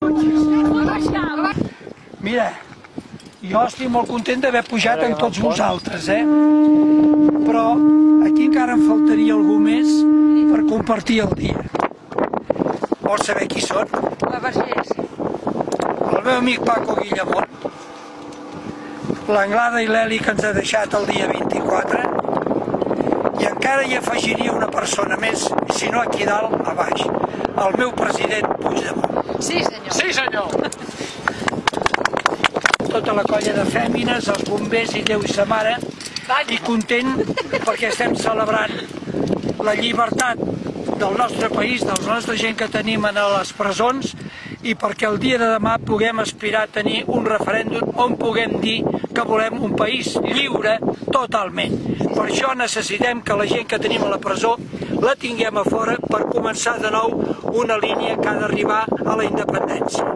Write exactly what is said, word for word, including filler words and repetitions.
Mira, jo estic molt content d'haver pujat amb tots vosaltres, eh? Però aquí encara em faltaria algú més per compartir el dia. Vols saber qui són? La Vergés. El meu amic Paco Guillamón, l'Anglada i l'Eli que ens ha deixat el dia vint-i-quatre, i encara hi afegiria una persona més, si no aquí dalt, a baix, el meu president Puigdemont. Sí, senyor. Sí, senyor. Tota la colla de fèmines, els bombers i Déu i sa mare, i content perquè estem celebrant la llibertat del nostre país, de la nostra gent que tenim a les presons, i perquè el dia de demà puguem aspirar a tenir un referèndum on puguem dir que volem un país lliure totalment. Per això necessitem que la gent que tenim a la presó la tinguem a fora per començar de nou una línia que ha d'arribar a la independència.